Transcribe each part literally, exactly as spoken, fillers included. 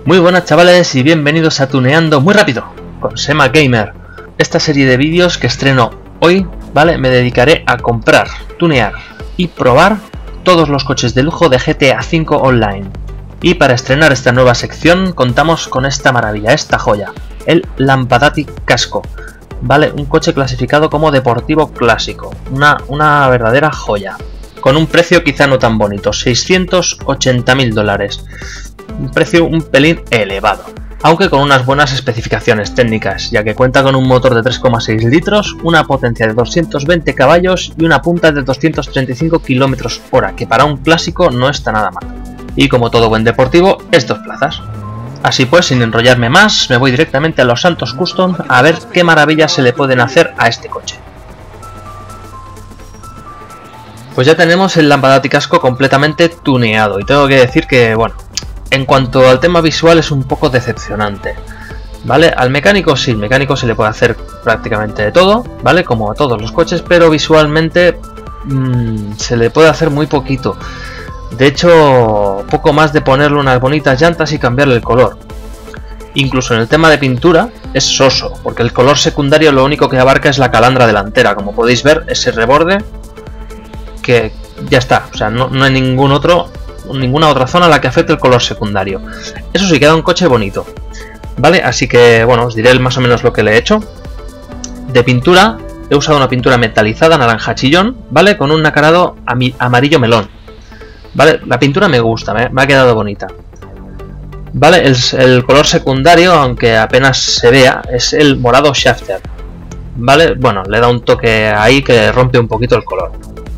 Muy buenas chavales y bienvenidos a Tuneando Muy Rápido con Sema Gamer. Esta serie de vídeos que estreno hoy, ¿vale? Me dedicaré a comprar, tunear y probar todos los coches de lujo de G T A cinco Online. Y para estrenar esta nueva sección contamos con esta maravilla, esta joya, el Lampadati Casco, ¿vale? Un coche clasificado como deportivo clásico, una, una verdadera joya, con un precio quizá no tan bonito, seiscientos ochenta mil dólares. Un precio un pelín elevado, aunque con unas buenas especificaciones técnicas, ya que cuenta con un motor de tres coma seis litros, una potencia de doscientos veinte caballos y una punta de doscientos treinta y cinco kilómetros hora, que para un clásico no está nada mal. Y como todo buen deportivo, es dos plazas. Así pues, sin enrollarme más, me voy directamente a los Santos Custom a ver qué maravillas se le pueden hacer a este coche. Pues ya tenemos el Lampadati Casco completamente tuneado, y tengo que decir que, bueno, en cuanto al tema visual es un poco decepcionante, ¿vale? Al mecánico sí, el mecánico se le puede hacer prácticamente de todo, ¿vale? Como a todos los coches, pero visualmente mmm, se le puede hacer muy poquito. De hecho, poco más de ponerle unas bonitas llantas y cambiarle el color. Incluso en el tema de pintura es soso, porque el color secundario lo único que abarca es la calandra delantera. Como podéis ver, ese reborde que ya está, o sea, no, no hay ningún otro... ninguna otra zona a la que afecte el color secundario. Eso sí, queda un coche bonito, ¿vale? Así que, bueno, os diré más o menos lo que le he hecho. De pintura, he usado una pintura metalizada naranja chillón, ¿vale? Con un nacarado amarillo melón, ¿vale? La pintura me gusta, me, me ha quedado bonita, ¿vale? El, el color secundario, aunque apenas se vea, es el morado shafter, ¿vale? Bueno, le da un toque ahí que rompe un poquito el color.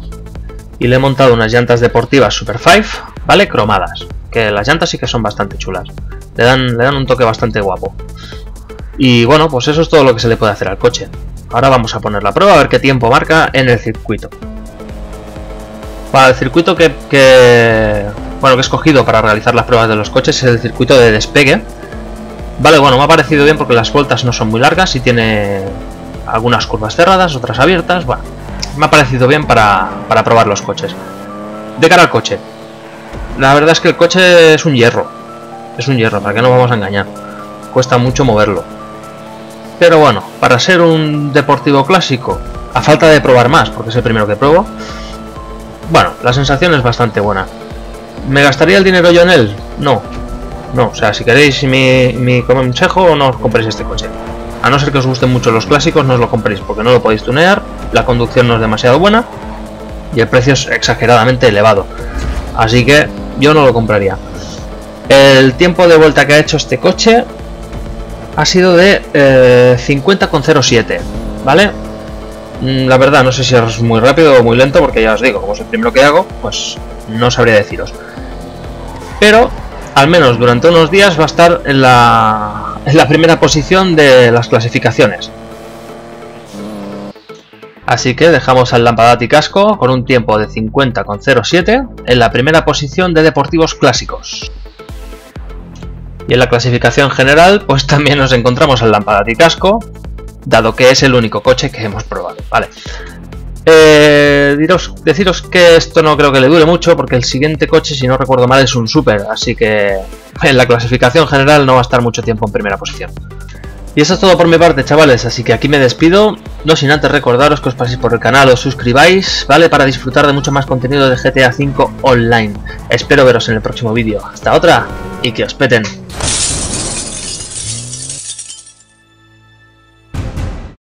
Y le he montado unas llantas deportivas Super cinco, ¿vale? Cromadas, que las llantas sí que son bastante chulas, le dan, le dan un toque bastante guapo. Y bueno, pues eso es todo lo que se le puede hacer al coche. Ahora vamos a poner la prueba a ver qué tiempo marca en el circuito. Para el circuito que, que, bueno, que he escogido para realizar las pruebas de los coches es el circuito de despegue, ¿vale? Bueno, me ha parecido bien porque las vueltas no son muy largas y tiene algunas curvas cerradas, otras abiertas. Bueno, me ha parecido bien para, para probar los coches. De cara al coche, la verdad es que el coche es un hierro. Es un hierro, para que no vamos a engañar. Cuesta mucho moverlo. Pero bueno, para ser un deportivo clásico, a falta de probar más, porque es el primero que pruebo, bueno, la sensación es bastante buena. ¿Me gastaría el dinero yo en él? No. No, o sea, si queréis mi, mi consejo, no os compréis este coche. A no ser que os gusten mucho los clásicos, no os lo compréis porque no lo podéis tunear, la conducción no es demasiado buena y el precio es exageradamente elevado. Así que yo no lo compraría. El tiempo de vuelta que ha hecho este coche ha sido de eh, cincuenta coma cero siete, ¿vale? La verdad no sé si es muy rápido o muy lento porque ya os digo, como es el primero que hago, pues no sabría deciros. Pero al menos durante unos días va a estar en la, en la primera posición de las clasificaciones. Así que dejamos al Lampadati Casco con un tiempo de cincuenta coma cero siete en la primera posición de deportivos clásicos. Y en la clasificación general pues también nos encontramos al Lampadati Casco, dado que es el único coche que hemos probado, ¿vale? Eh, diros, deciros que esto no creo que le dure mucho porque el siguiente coche, si no recuerdo mal, es un Super, así que en la clasificación general no va a estar mucho tiempo en primera posición. Y eso es todo por mi parte, chavales, así que aquí me despido, no sin antes recordaros que os paséis por el canal, os suscribáis, ¿vale? Para disfrutar de mucho más contenido de G T A cinco Online. Espero veros en el próximo vídeo. Hasta otra y que os peten.